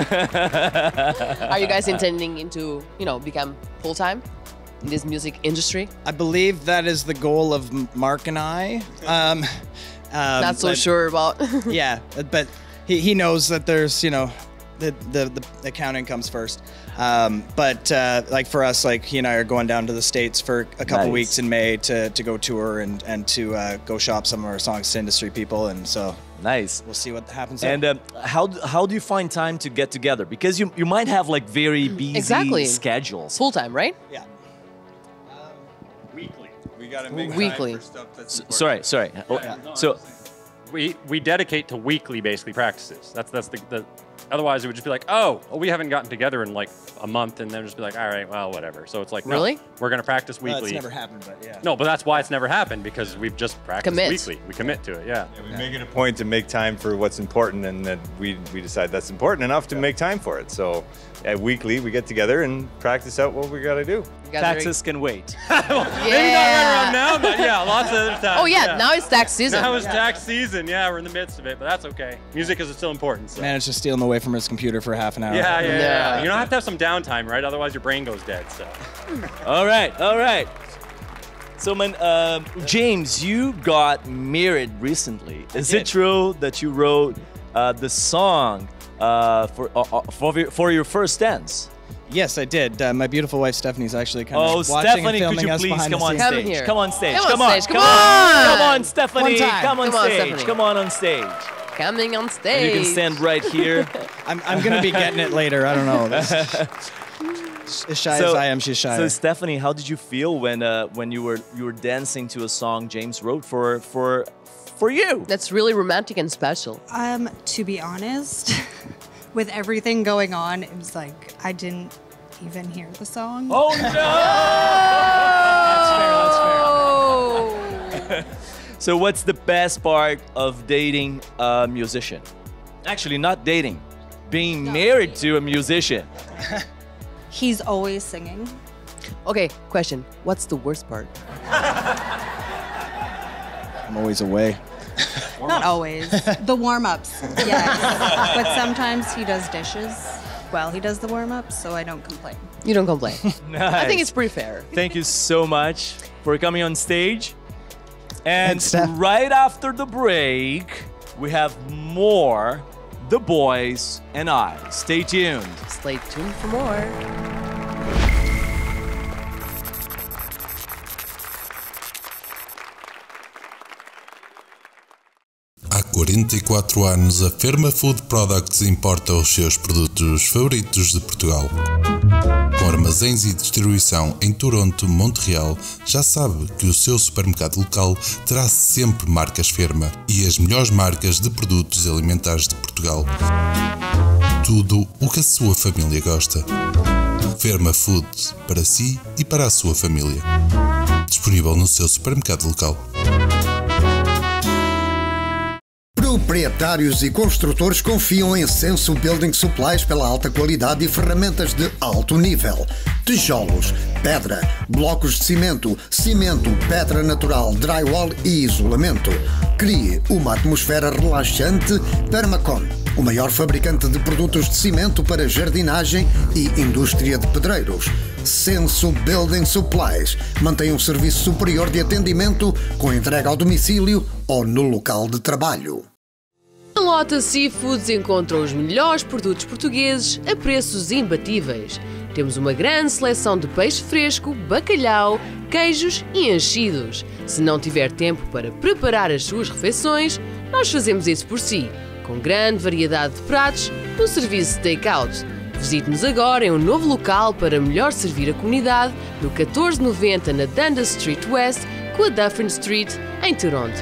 Are you guys intending into, you know, become full-time in this music industry? I believe that is the goal of M- Mark and I. Um, um, Not so but- sure about. yeah, but he, he knows that there's, you know, the, the, the accounting comes first. Um, but uh, like for us, like he and I are going down to the States for a couple Nice. weeks in May to, to go tour and, and to uh, go shop some of our songs to industry people. And so nice. We'll see what happens. And um, how do- how do you find time to get together? Because you you might have like very busy Exactly. schedules. Full time, right? Yeah. Weekly. We gotta make make Weekly. time for stuff that's important. Sorry, sorry. Oh, so we we dedicate to weekly basically practices. That's that's the, the otherwise it would just be like, oh, well, we haven't gotten together in like a month, and then just be like, all right, well, whatever. So it's like, no, Really? we're gonna practice Well, weekly. it's never happened, but yeah. No, but that's why it's never happened, because we've just practiced Commit. weekly. We commit to it, yeah. Yeah, we make it a point to make time for what's important, and that we we decide that's important enough to make time for it. So, uh, weekly we get together and practice out what we got to do. taxes can wait. Maybe not right around now, but yeah, lots of other times. Oh yeah, now it's tax season. Now it's tax season. Yeah, we're in the midst of it, but that's okay. Music is still important. So. Managed to steal him away from his computer for half an hour. Yeah, yeah, yeah. You don't have to have some downtime, right? Otherwise, your brain goes dead. So. All right, all right. So, man, uh, James, you got married recently. Is it true that you wrote uh, the song uh, for uh, uh, for your, for your first dance? Yes, I did. Uh, my beautiful wife Stephanie's actually kind Oh, of watching Stephanie, and could filming you us please behind come the on scenes. stage? here. Come on stage. Come on Come on. stage. Come Come on. on. Come on, Stephanie. One time. Come on Come on, stage. Stephanie. Come on on stage. Coming on And stage. you can stand right here. I'm, I'm going to be getting it later. I don't know. That's- as shy as I am, she's shy. So, Stephanie, how did you feel when uh, when you were you were dancing to a song James wrote for for for you? That's really romantic and special. Um, to be honest, with everything going on, it was like I didn't even hear the song. Oh no! That's fair, that's fair. So, what's the best part of dating a musician? Actually, not dating, being married to a musician. He's always singing. Okay, question. What's the worst part? I'm always away. Not always. The warm-ups, yes. But sometimes he does dishes while he does the warm-ups, so I don't complain. You don't complain. I think Nice. it's pretty fair. Thank you so much for coming on stage. And Thanks, Steph. right after the break, we have more The Boys and I. Stay tuned. Stay tuned for more. Há quarenta e quatro anos, a Ferma Food Products importa os seus produtos favoritos de Portugal. Com armazéns e distribuição em Toronto, Montreal, já sabe que o seu supermercado local terá sempre marcas Ferma e as melhores marcas de produtos alimentares de Portugal. Tudo o que a sua família gosta. Ferma Food, para si e para a sua família. Disponível no seu supermercado local. Proprietários e construtores confiam em Senso Building Supplies pela alta qualidade e ferramentas de alto nível. Tijolos, pedra, blocos de cimento, cimento, pedra natural, drywall e isolamento. Crie uma atmosfera relaxante. Permacon, o maior fabricante de produtos de cimento para jardinagem e indústria de pedreiros. Senso Building Supplies mantém um serviço superior de atendimento com entrega ao domicílio ou no local de trabalho. Na Lota Seafoods encontra os melhores produtos portugueses a preços imbatíveis. Temos uma grande seleção de peixe fresco, bacalhau, queijos e enchidos. Se não tiver tempo para preparar as suas refeições, nós fazemos isso por si, com grande variedade de pratos no serviço de take-out. Visite-nos agora em um novo local para melhor servir a comunidade no catorze noventa na Dundas Street West com a Dufferin Street, em Toronto.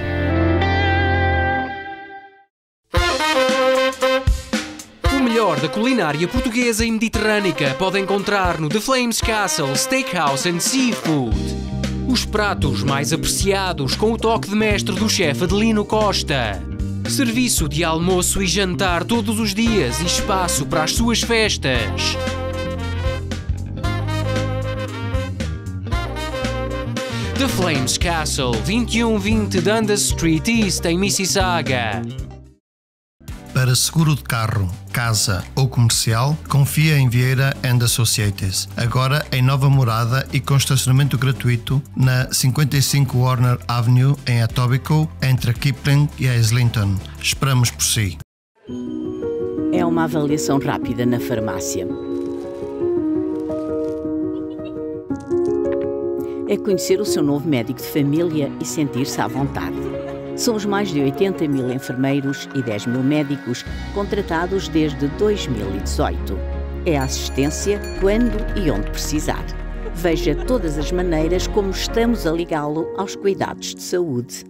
O melhor da culinária portuguesa e mediterrânica pode encontrar no The Flames Castle Steakhouse and Seafood. Os pratos mais apreciados com o toque de mestre do chefe Adelino Costa. Serviço de almoço e jantar todos os dias e espaço para as suas festas. The Flames Castle, vinte e um vinte Dundas Street East, em Mississauga. Para seguro de carro, casa ou comercial, confia em Vieira and Associates. Agora em nova morada e com estacionamento gratuito na cinquenta e cinco Warner Avenue, em Etobicoke, entre a Kipling e a Islington. Esperamos por si. é uma avaliação rápida na farmácia. É conhecer o seu novo médico de família e sentir-se à vontade. São os mais de oitenta mil enfermeiros e dez mil médicos contratados desde dois mil e dezoito. É a assistência quando e onde precisar. Veja todas as maneiras como estamos a ligá-lo aos cuidados de saúde.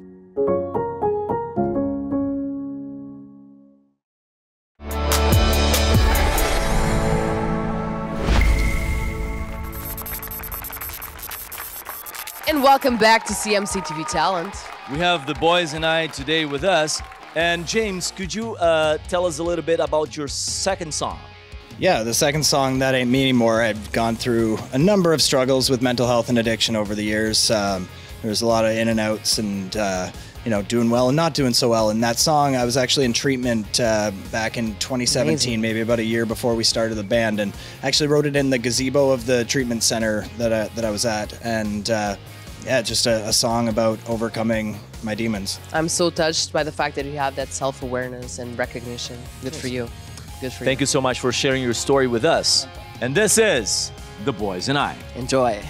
And welcome back to C M C T V Talent. We have the boys and I today with us. And James, could you uh, tell us a little bit about your second song? Yeah, the second song, That Ain't Me Anymore. I've gone through a number of struggles with mental health and addiction over the years. Um, there's a lot of in and outs and, uh, you know, doing well and not doing so well. And that song, I was actually in treatment uh, back in twenty seventeen, Amazing. Maybe about a year before we started the band. And actually wrote it in the gazebo of the treatment center that I, that I was at. And uh, yeah, just a, a song about overcoming my demons. I'm so touched by the fact that you have that self-awareness and recognition. Good for you. Good for Thank you so much for sharing your story with us. And this is The Boys and I. Enjoy.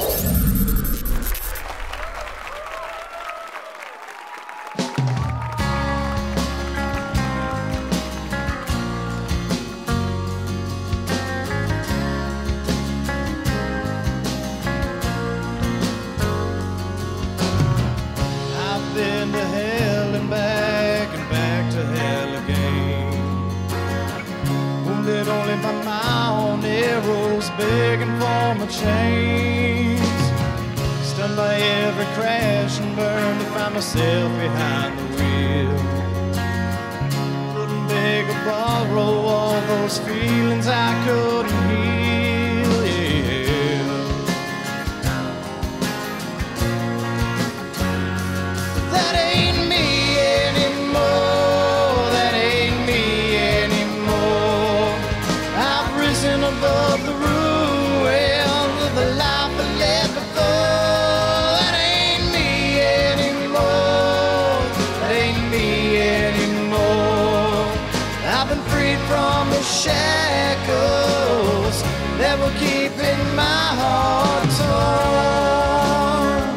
I've been to hell and back and back to hell again. Wounded only by my own arrows, begging for my chains. Stunned by every crash and burn to find myself behind the wheel. Couldn't beg or borrow all those feelings I couldn't heal. Yeah. That ain't me anymore. That ain't me anymore. I've risen above the ruins of the life I led before. That ain't me anymore. That ain't me anymore. I've been freed from the shackles that were keeping my heart torn.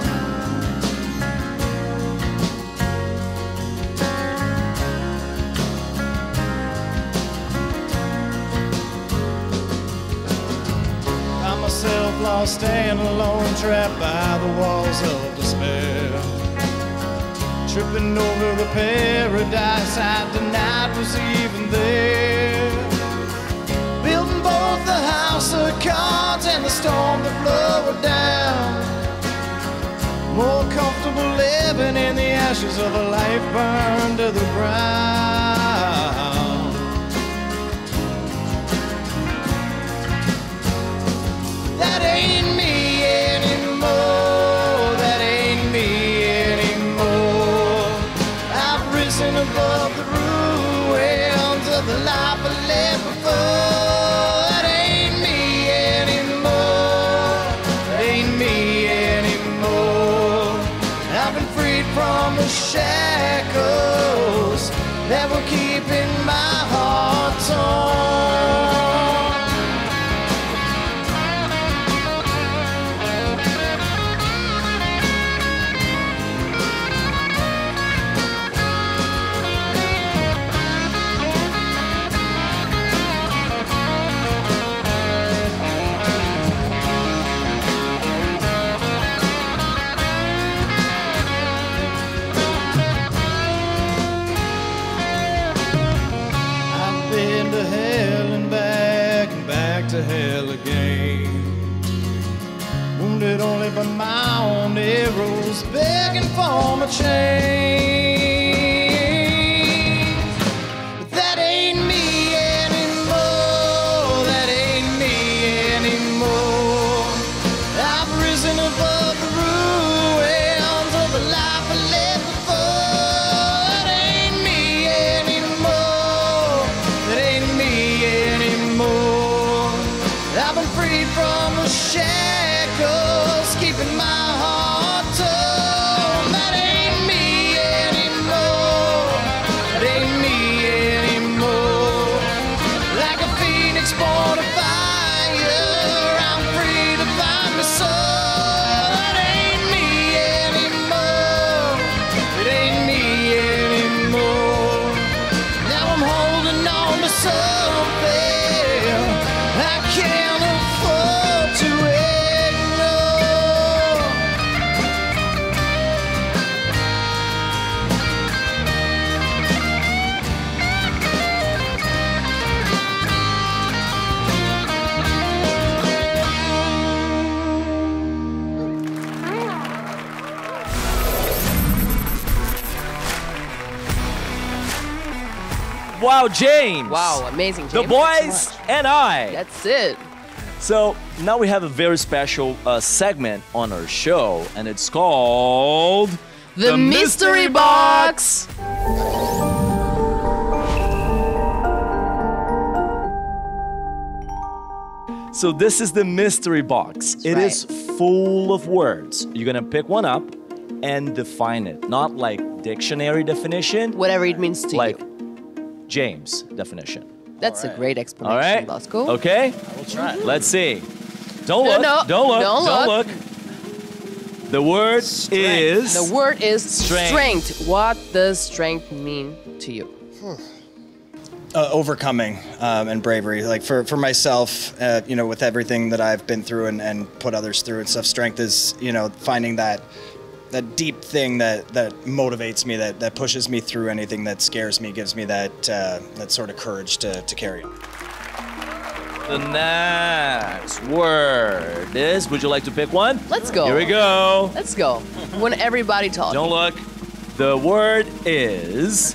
Found myself lost and alone, trapped by the walls of despair. Tripping over the paradise I denied was even there. Building both the house of cards and the storm that blew it down. More comfortable living in the ashes of a life burned to the ground. That ain't me anymore. That ain't me anymore. I've risen above the ruins of the life I led before. That ain't me anymore. That ain't me anymore. I've been freed from the shackles that were keeping my heart torn. I've been to hell and back and back to hell again. Wounded only by my own arrows, begging for my chains. But that ain't me anymore. That ain't me anymore. I've risen above the ruins of the life I led before. That ain't me anymore. That ain't me anymore. I've been freed from the shackles keeping my heart torn. That ain't me anymore. That ain't me anymore. can't afford to ignore. Wow, James. Wow, amazing, James. The Boys and I. That's it. So now we have a very special uh, segment on our show, and it's called The, the Mystery, Mystery Box. So this is the Mystery Box. That's it right. is full of words. You're gonna pick one up and define it, not like dictionary definition. Whatever it means to like you. James definition. That's right. a great explanation. All right. Let's go. Okay. I will try. Let's see. Don't No, look. no, don't look. don't Don't look. look. The word is The word is strength. strength. What does strength mean to you? Uh, overcoming um, and bravery. Like for, for myself, uh, you know, with everything that I've been through and, and put others through and stuff, strength is, you know, finding that that deep thing that, that motivates me, that, that pushes me through anything that scares me, gives me that uh, that sort of courage to, to carry on. The next word is, would you like to pick one? Let's go. Here we go. Let's go. When everybody talks. Don't look. The word is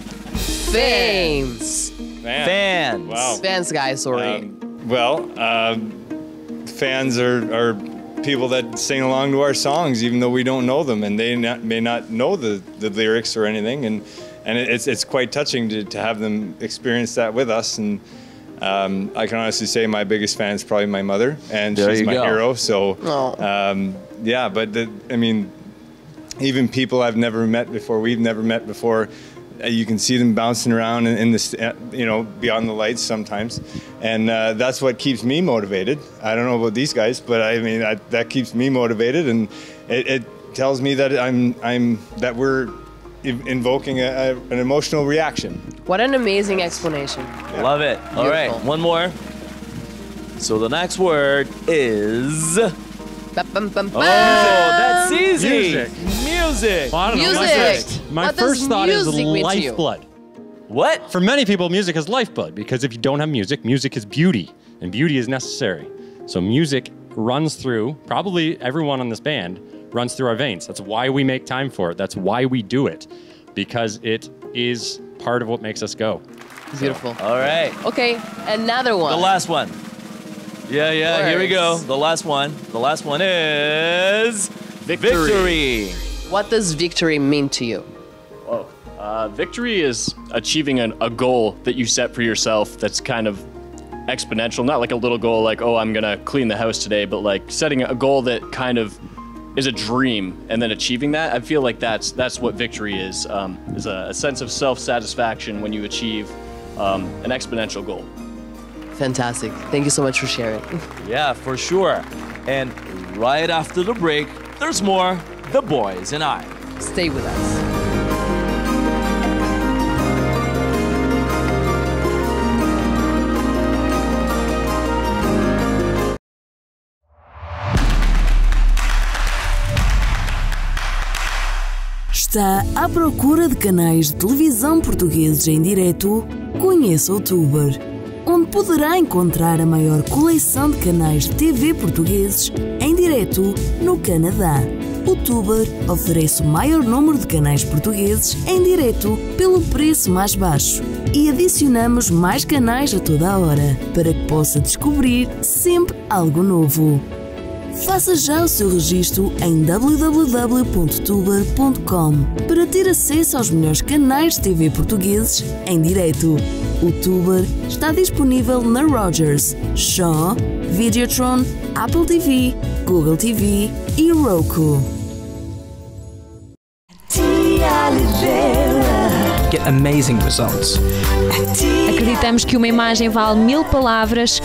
Fans. Man. fans. Wow. Fans, guys, sorry. Um, well, um, fans are, are people that sing along to our songs, even though we don't know them, and they not, may not know the, the lyrics or anything. And and it's it's quite touching to, to have them experience that with us. And um, I can honestly say my biggest fan is probably my mother, and There she's you my go. hero. So Oh. um, yeah, but the, I mean, even people I've never met before, we've never met before. Uh, you can see them bouncing around in, in the, st- uh, you know, beyond the lights sometimes, and uh, that's what keeps me motivated. I don't know about these guys, but I mean I, that keeps me motivated, and it, it tells me that I'm, I'm, that we're in- invoking a, a, an emotional reaction. What an amazing explanation. Love it. All right, Beautiful. one more. So the next word is. Bum, bum, bum, Oh, bum. that's easy. Music. Music. Well, I don't know. My Music. first, my What does first thought is music mean to you? lifeblood. What? For many people, music is lifeblood because if you don't have music, music is beauty, and beauty is necessary. So music runs through, probably everyone on this band runs through our veins. That's why we make time for it. That's why we do it, because it is part of what makes us go. Beautiful. All right. Okay, another one. The last one. Yeah, yeah, here we go. Words. The last one. The last one is Victory. victory. What does victory mean to you? Whoa. Uh, victory is achieving an, a goal that you set for yourself that's kind of exponential. Not like a little goal like, oh, I'm going to clean the house today, but like setting a goal that kind of is a dream and then achieving that. I feel like that's that's what victory is, um, is a, a sense of self-satisfaction when you achieve um, an exponential goal. Fantastic. Thank you so much for sharing. Yeah, for sure. And right after the break, there's more The Boys and I. Stay with us. Está à procura de canais de televisão portugueses em direto? Conheça o Tuber, onde poderá encontrar a maior coleção de canais de T V portugueses em direto no Canadá. O Tuber oferece o maior número de canais portugueses em direto pelo preço mais baixo e adicionamos mais canais a toda a hora para que possa descobrir sempre algo novo. Faça já o seu registro em w w w ponto tuber ponto com para ter acesso aos melhores canais de T V portugueses em direto. O Tuber está disponível na Rogers, Shaw, Videotron, Apple T V, Google T V e Roku. Get amazing results. Acreditamos que uma imagem vale mil palavras.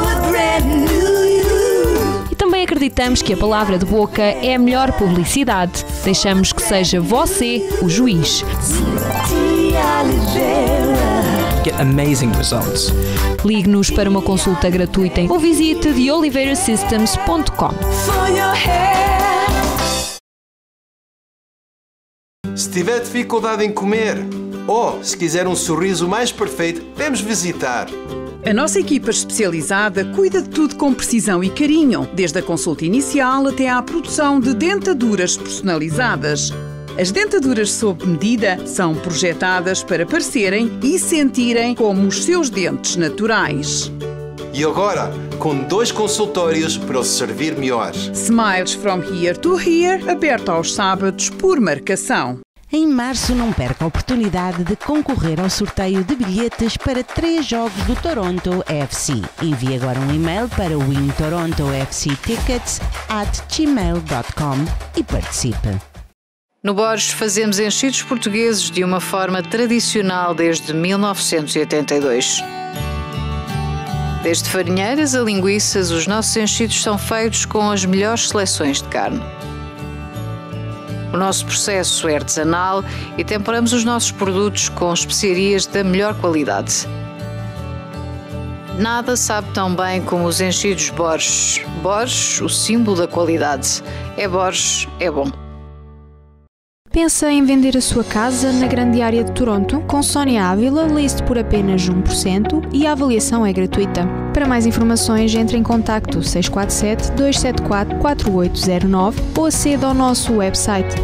E também acreditamos que a palavra de boca é a melhor publicidade. Deixamos que seja você o juiz. Tia Oliveira. get amazing results. Ligue-nos para uma consulta gratuita ou visite the oliveira systems ponto com. Se tiver dificuldade em comer ou se quiser um sorriso mais perfeito, vamos visitar. A nossa equipa especializada cuida de tudo com precisão e carinho, desde a consulta inicial até à produção de dentaduras personalizadas. As dentaduras sob medida são projetadas para parecerem e sentirem como os seus dentes naturais. E agora, com dois consultórios para os servir melhor. Smiles from here to here, aberto aos sábados por marcação. Em março, não perca a oportunidade de concorrer ao sorteio de bilhetes para três jogos do Toronto F C. Envie agora um e-mail para win toronto f c tickets at gmail dot com e participe. No Borges fazemos enchidos portugueses de uma forma tradicional desde mil novecentos e oitenta e dois. Desde farinheiras a linguiças, os nossos enchidos são feitos com as melhores seleções de carne. O nosso processo é artesanal e temperamos os nossos produtos com especiarias da melhor qualidade. Nada sabe tão bem como os enchidos Borges. Borges, o símbolo da qualidade. É Borges, é bom. Pensa em vender a sua casa na grande área de Toronto? Com Sónia Ávila, liste por apenas um por cento e a avaliação é gratuita. Para mais informações, entre em contacto seis quatro sete, dois sete quatro, quatro oito zero nove ou aceda ao nosso website.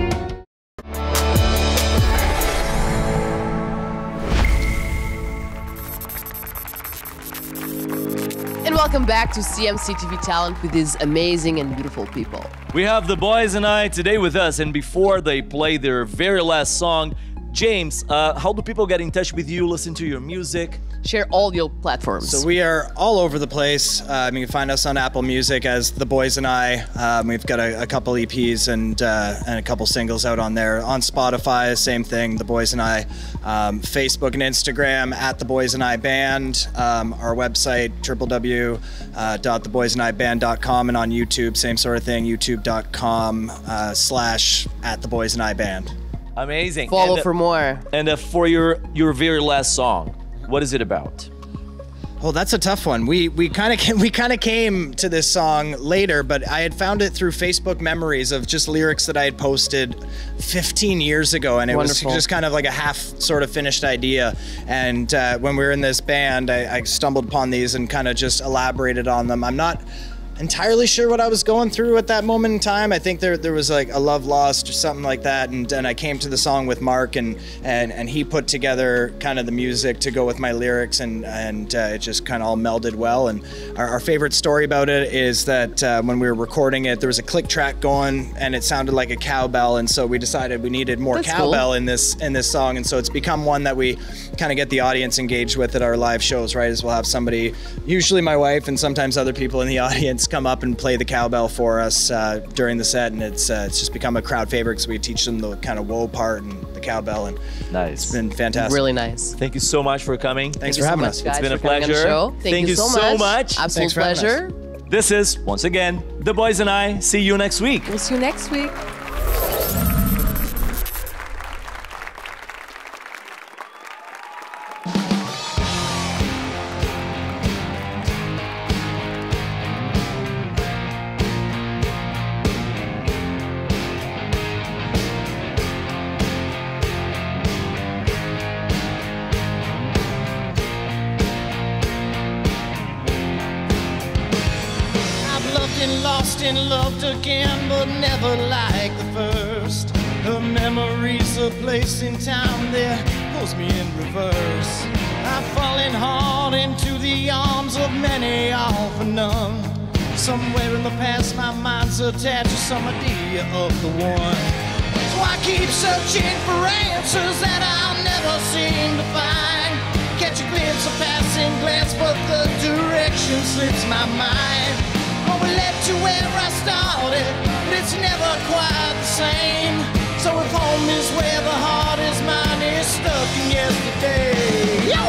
And welcome back to C M C T V Talent with these amazing and beautiful people. We have the boys and I today with us, and before they play their very last song, James, uh, how do people get in touch with you, listen to your music? Share all your platforms. So we are all over the place. Uh, you can find us on Apple Music as The Boys and I. Um, we've got a, a couple E Ps and uh, and a couple singles out on there. On Spotify, same thing, The Boys and I. Um, Facebook and Instagram at The Boys and I Band. Um, our website, w w w dot the boys and i band dot com, and on YouTube, same sort of thing, youtube dot com uh, slash at The Boys and I Band. Amazing. Follow and, uh, for more. And uh, for your your very last song, what is it about? Well, that's a tough one. We we kind of we kind of came to this song later, but I had found it through Facebook memories of just lyrics that I had posted fifteen years ago, and it Wonderful. was just kind of like a half sort of finished idea. And uh, when we were in this band, I, I stumbled upon these and kind of just elaborated on them. I'm not entirely sure what I was going through at that moment in time. I think there there was like a love lost or something like that, and and I came to the song with Mark, and and and he put together kind of the music to go with my lyrics, and and uh, it just kind of all melded well. And our, our favorite story about it is that uh, when we were recording it, there was a click track going, and it sounded like a cowbell, and so we decided we needed more That's cowbell cool. in this in this song, and so it's become one that we kind of get the audience engaged with at our live shows, right? As we'll have somebody, usually my wife, and sometimes other people in the audience, come up and play the cowbell for us uh, during the set, and it's uh, it's just become a crowd favorite because we teach them the kind of whoa part and the cowbell, and nice. It's been fantastic. Really nice. Thank you so much for coming. Thanks Thank for you so having much, us. guys, It's been a for coming on the pleasure. show. Thank, Thank you you so, so much. much. Absolute Thanks for having pleasure. This is, once again, The Boys and I. See you next week. We'll see you next week. And lost and loved again, but never like the first. Her memories of place in time there pulls me in reverse. I've fallen hard into the arms of many, all for none. Somewhere in the past my mind's attached to some idea of the one. So I keep searching for answers that I'll never seem to find. Catch a glimpse, a passing glance, but the direction slips my mind. We led to where I started, but it's never quite the same. So if home is where the heart is, mine is stuck in yesterday. Yo!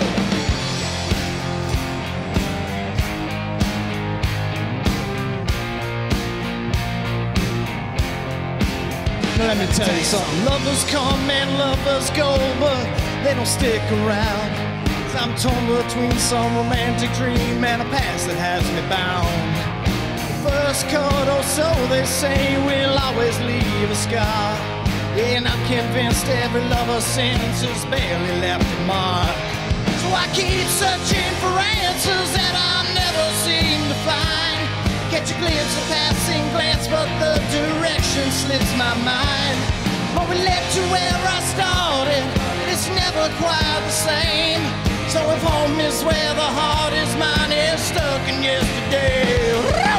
Let me tell you something. Lovers come and lovers go, but they don't stick around. I'm torn between some romantic dream and a past that has me bound. The first cut or so, they say, will always leave a scar. Yeah, and I'm convinced every lover since has barely left a mark. So I keep searching for answers that I never seem to find. Catch a glimpse, a passing glance, but the direction slips my mind. But we led to where I started, it's never quite the same. So if home is where the heart is, mine is stuck in yesterday.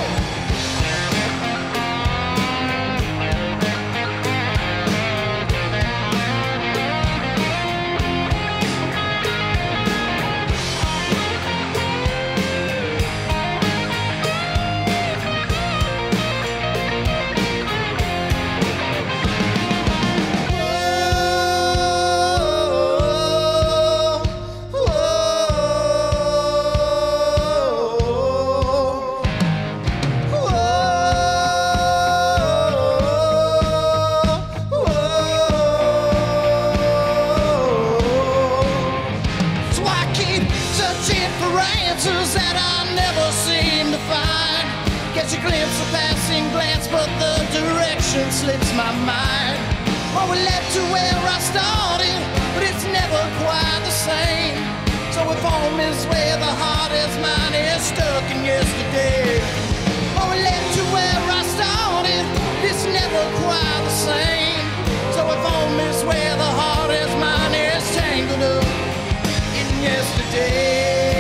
Slips my mind. Well, we led to where I started, but it's never quite the same. So if home is where the heart is, mine is stuck in yesterday. Well, we led to where I started, it's never quite the same. So if home is where the heart is, mine is tangled up in yesterday.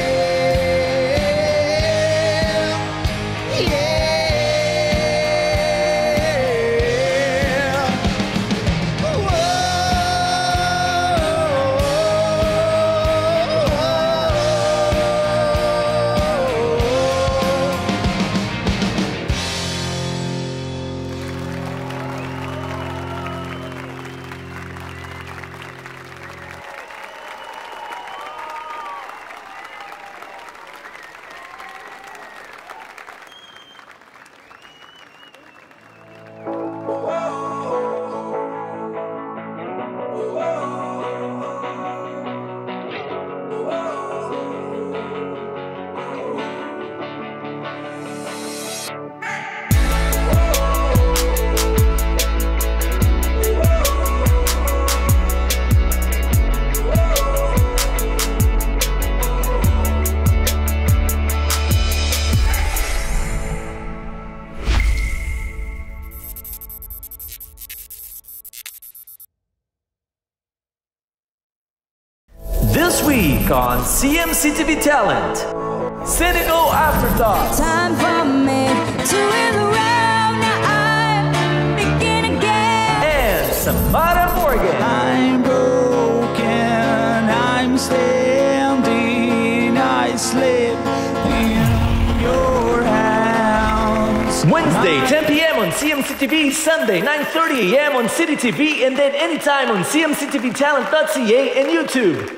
This week on C M C T V Talent, Senegal Afterthoughts. Time for me to wheel around, now I begin again. And Samara Morgan. I'm broken, I'm standing, I slip in your hands. Wednesday, ten p m on C M C T V, Sunday, nine thirty a m on City T V, and then anytime on C M C T V talent dot C A and YouTube.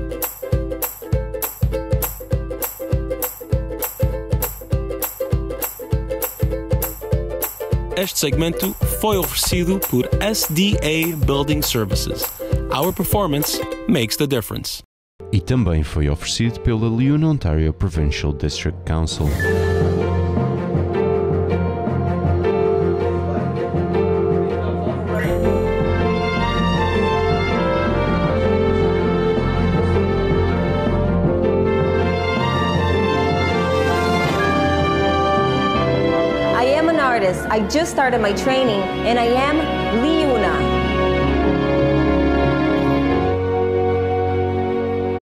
Este segmento foi oferecido por S D A Building Services. Our performance makes the difference. E também foi oferecido pela Leon Ontario Provincial District Council. I just started my training and I am Liuna.